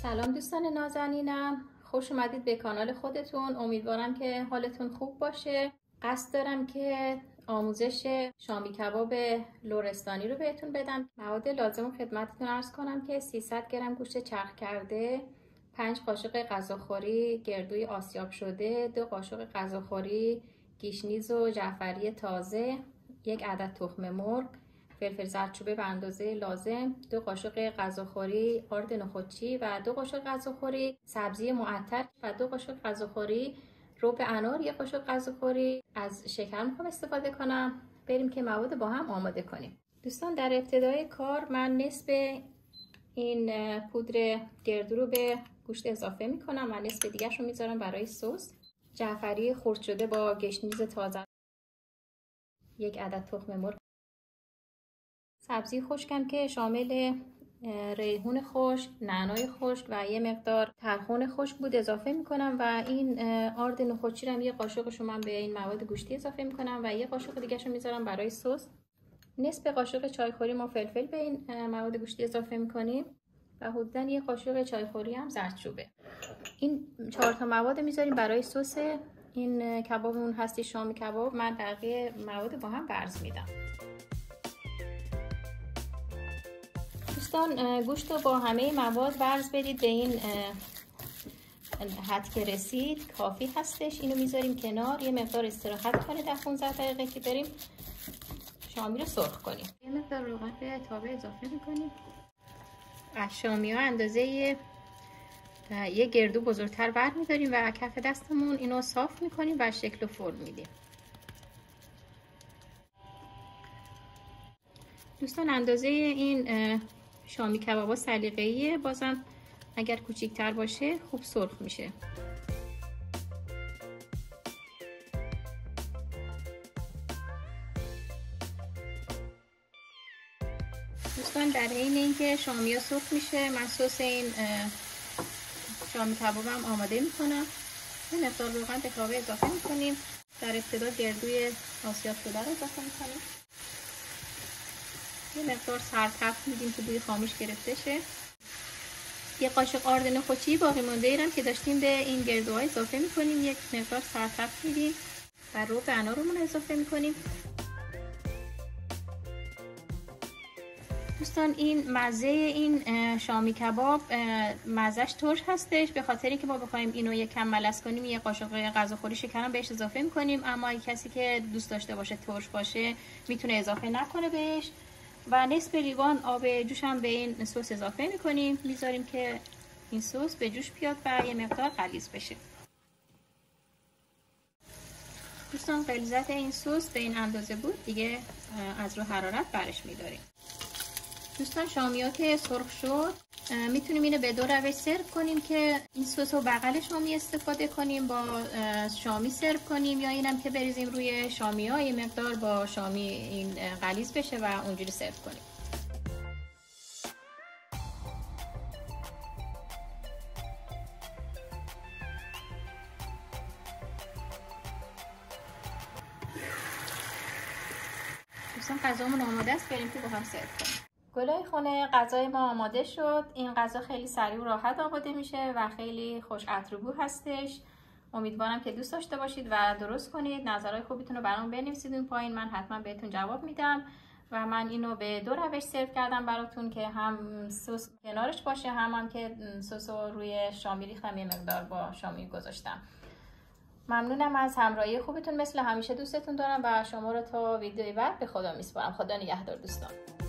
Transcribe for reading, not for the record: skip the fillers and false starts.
سلام دوستان نازنینم، خوش اومدید به کانال خودتون. امیدوارم که حالتون خوب باشه. قصد دارم که آموزش شامی کباب لرستانی رو بهتون بدم. مواد لازم رو خدمتتون عرض کنم که 300 گرم گوشت چرخ کرده، 5 قاشق غذاخوری گردوی آسیاب شده، 2 قاشق غذاخوری گیشنیز و جعفری تازه، 1 عدد تخم مرغ، فلفل زردچوبه به اندازه لازم، 2 قاشق غذاخوری آرد نخودچی و 2 قاشق غذاخوری سبزی معطر و 2 قاشق غذاخوری ربع انار، 1 قاشق غذاخوری از شکر میخوام استفاده کنم. بریم که مواد با هم آماده کنیم. دوستان در ابتدای کار من نصف این پودر گردو رو به گوشت اضافه میکنم و نصف دیگرش رو میذارم برای سس. جعفری خرد شده با گشنیز تازه، 1 عدد تخم مرغ، سبزی خشکم که شامل ریحون خشک، نعنای خشک و یه مقدار طرحون خشک بود اضافه میکنم و این آرد نخودچی رو 1 قاشقش رو من به این مواد گوشتی اضافه میکنم و 1 قاشق دیگه رو میذارم برای سس. نصف قاشق چایخوری ما فلفل به این مواد گوشتی اضافه میکنیم و حدوداً 1 قاشق چایخوری هم زردچوبه. این 4 تا مواد میذاریم برای سس این کبابمون هستی شامی کباب. من بقیه مواد با هم برز میدم. دوستان گوشت رو با همه مواد برز بدید به این حد که رسید کافی هستش. اینو میذاریم کنار، یه مقدار استراحت کنه 10-15 دقیقه که بریم شامی رو سرخ کنیم. یه مقدار روغن به تابه اضافه میکنیم. شامی ها اندازه یه گردو بزرگتر بر میداریم و کف دستمون اینو صاف میکنیم و شکل و فرم میدیم. دوستان اندازه این شامی کبابا سلیقه‌ایه، بازم اگر کوچیک‌تر باشه خوب سرخ میشه. دوستان در حین اینکه شامی ها سرخ میشه من سس این شامی کبابم آماده میکنم. یه مقدار روغن به تاوه اضافه میکنیم. در ابتدا گردوی آسیاب شده رو اضافه میکنیم. یه مقدار سرتفت میدیم که بوی خامش گرفته شه. 1 قاشق آرد نخودچی باقی مونده ایرم که داشتیم به این گردوها اضافه میکنیم. 1 مقدار سرتفت میدیم و ربع انارمون اضافه میکنیم. دوستان این مزه این شامی کباب مزهش ترش هستش، به خاطر اینکه ما بخوایم اینو یک کم ملس کنیم 1 قاشق غذاخوری شکرم بهش اضافه میکنیم، اما کسی که دوست داشته باشه ترش باشه میتونه اضافه نکنه بهش. و نصف لیوان آب جوش هم به این سس اضافه میکنیم، میذاریم که این سس به جوش بیاد و یه مقدار غلیظ بشه. دوستان غلیظت این سس به این اندازه بود، دیگه از رو حرارت برش میداریم. دوستان شامی ها که سرخ شد میتونیم اینو به 2 روش سرو کنیم که این سس رو بغل شامی استفاده کنیم با شامی سرو کنیم، یا اینم که بریزیم روی شامی ها یه مقدار با شامی این غلیظ بشه و اونجوری سرو کنیم. دوستان غذامون آماده است، بریم که با هم سرو کنیم. گلای خونه غذای ما آماده شد. این غذا خیلی سریع و راحت آماده میشه و خیلی خوش عطر و بو هستش. امیدوارم که دوست داشته باشید و درست کنید. نظرهای خوبتون رو برام بنویسید اون پایین، من حتما بهتون جواب میدم. و من اینو به 2 روش سرو کردم براتون که هم سس کنارش باشه، هم که سس رو روی شامی ریختم، یه مقدار با شامی گذاشتم. ممنونم از همراهی خوبتون، مثل همیشه دوستتون دارم و شما رو تا ویدیوی بعد به خدا میسپارم. خدا نگهدار دوستان.